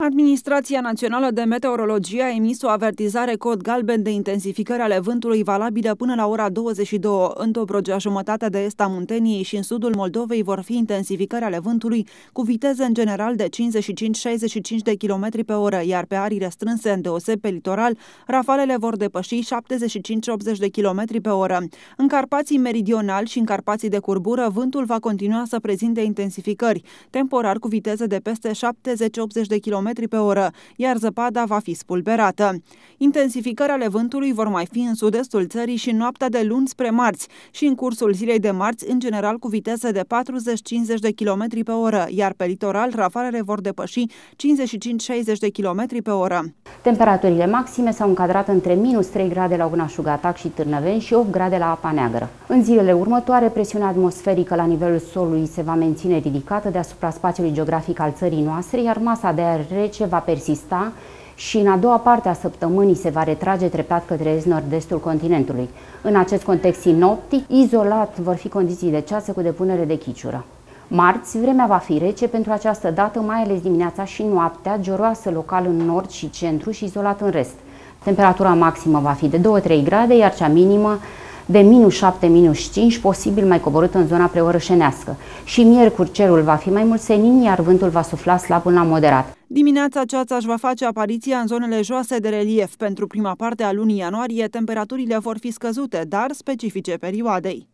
Administrația Națională de Meteorologie a emis o avertizare cod galben de intensificări ale vântului valabilă până la ora 22. În Dobrogea, jumătatea de est a Munteniei și în sudul Moldovei vor fi intensificări ale vântului cu viteze în general de 55-65 de km pe oră, iar pe arii restrânse, îndeoseb pe litoral, rafalele vor depăși 75-80 de km pe oră. În Carpații meridionali și în Carpații de curbură, vântul va continua să prezinte intensificări, temporar cu viteze de peste 70-80 de km pe oră, iar zăpada va fi spulberată. Intensificări ale vântului vor mai fi în sud-estul țării și în noaptea de luni spre marți și în cursul zilei de marți, în general cu viteze de 40-50 de km pe oră, iar pe litoral rafalele vor depăși 55-60 de km pe oră. Temperaturile maxime s-au încadrat între -3 grade la Ognaș-Gatac și Târnăveni și 8 grade la Apa Neagră. În zilele următoare, presiunea atmosferică la nivelul solului se va menține ridicată deasupra spațiului geografic al țării noastre, iar masa de aer rece va persista și în a doua parte a săptămânii se va retrage treptat către est-nord-estul continentului. În acest context sinoptic, izolat vor fi condiții de ceață cu depunere de chiciură. Marți, vremea va fi rece pentru această dată, mai ales dimineața și noaptea, gioroasă local în nord și centru și izolat în rest. Temperatura maximă va fi de 2-3 grade, iar cea minimă de -7-5, posibil mai coborâtă în zona preorășenească. Și miercuri cerul va fi mai mult senin, iar vântul va sufla slab până la moderat. Dimineața ceața își va face apariția în zonele joase de relief. Pentru prima parte a lunii ianuarie, temperaturile vor fi scăzute, dar specifice perioadei.